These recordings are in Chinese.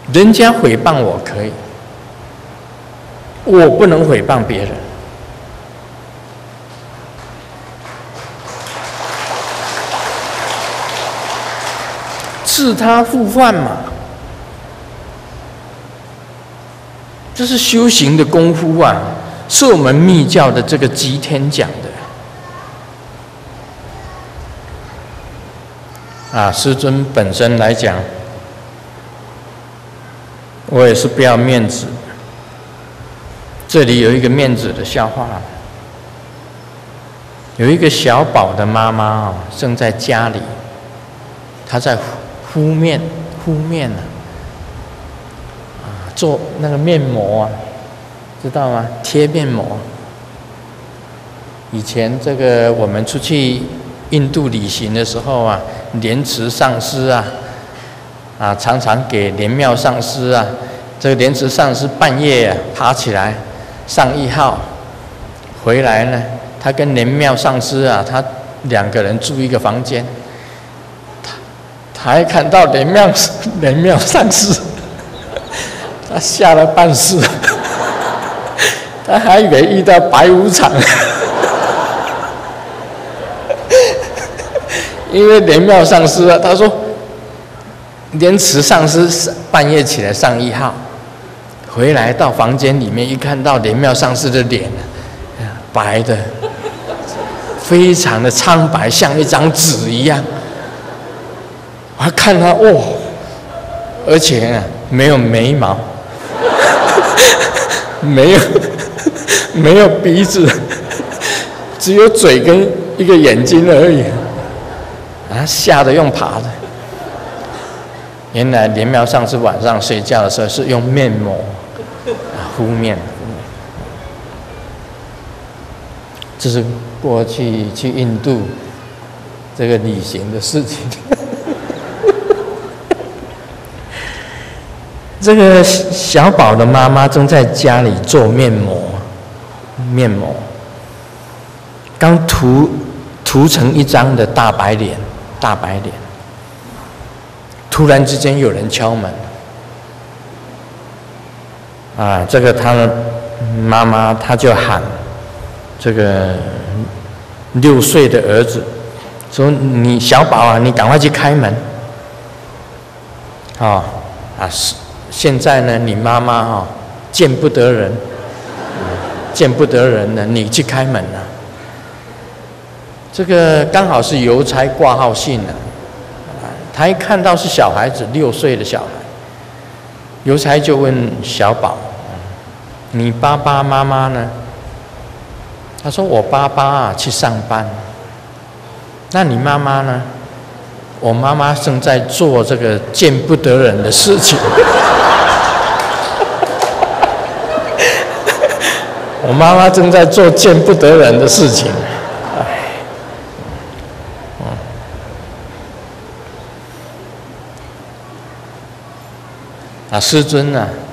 人家诽谤我可以，我不能诽谤别人。自他复犯嘛，这是修行的功夫啊，是我们密教的这个吉天讲的。师尊本身来讲，我也是不要面子。这里有一个面子的笑话，有一个小宝的妈妈正在家里，她在敷面做那个面膜啊，知道吗？贴面膜。以前这个我们出去印度旅行的时候啊，莲池上师常常给莲庙上师这个莲池上师半夜爬起来上1号，回来呢，他跟莲庙上师他2个人住一个房间，他还看到莲庙上师，他吓了半死，他还以为遇到白无常。因为莲庙上师他说，莲池上师半夜起来上1号，回来到房间里面一看到莲庙上师的脸，白的，非常的苍白，像一张纸一样。我还看他而且没有眉毛，没有鼻子，只有嘴跟一个眼睛而已。吓得用爬的。原来莲苗上师晚上睡觉的时候是用面膜敷面。这是过去去印度这个旅行的事情。这个小宝的妈妈正在家里做面膜，刚涂成一张的大白脸。突然之间有人敲门，这个他的妈妈他就喊这个6岁的儿子说：“你小宝你赶快去开门。现在呢，你妈妈见不得人了，你去开门了。”这个刚好是邮差挂号信他一看到是小孩子6岁的小孩，邮差就问小宝：“你爸爸妈妈呢？”他说：“我爸爸去上班。”那你妈妈呢？我妈妈正在做这个见不得人的事情。我妈妈正在做见不得人的事情。师尊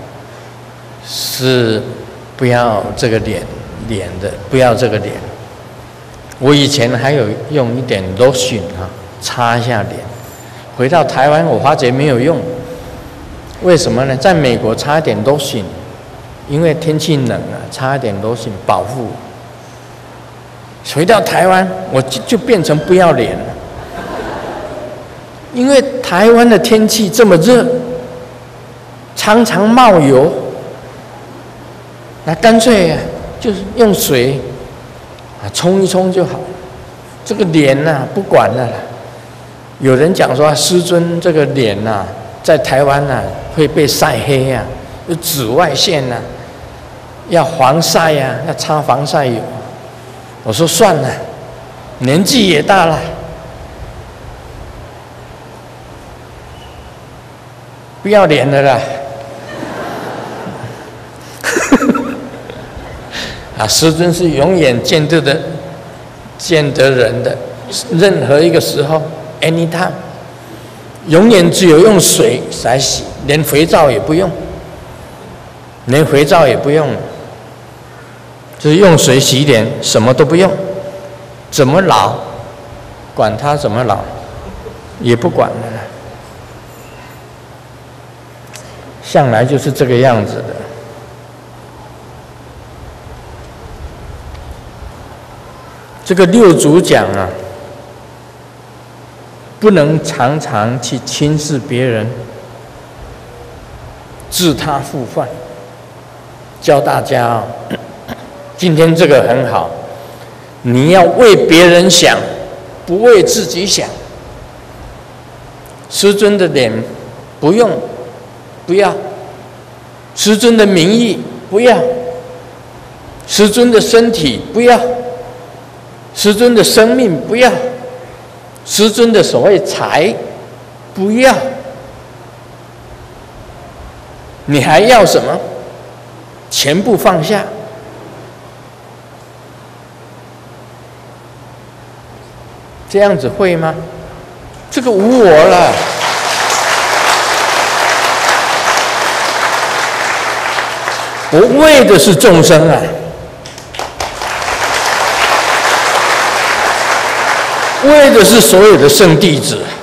是不要这个脸的，不要这个脸。我以前还有用一点 lotion 擦一下脸，回到台湾我发觉没有用。为什么呢？在美国擦一点 lotion， 因为天气冷擦一点 lotion 保护。回到台湾我就变成不要脸了，因为台湾的天气这么热，常常冒油，那干脆就是用水冲一冲就好。这个脸不管了啦。有人讲说师尊这个脸在台湾会被晒黑有紫外线要防晒要擦防晒油。我说算了，年纪也大了，不要脸了啦。师尊是永远见得人的，任何一个时候 anytime， 永远只有用水来洗，连肥皂也不用，就是用水洗脸，什么都不用。怎么老，管他怎么老，也不管了。 向来就是这个样子的。这个六祖讲啊，不能常常去轻视别人，自他复犯。教大家啊，今天这个很好，你要为别人想，不为自己想。师尊的脸不用，不要；师尊的名义不要；师尊的身体不要；师尊的生命不要；师尊的所谓财不要。你还要什么？全部放下。这样子会吗？这个无我了。我为的是众生啊，为的是所有的圣弟子。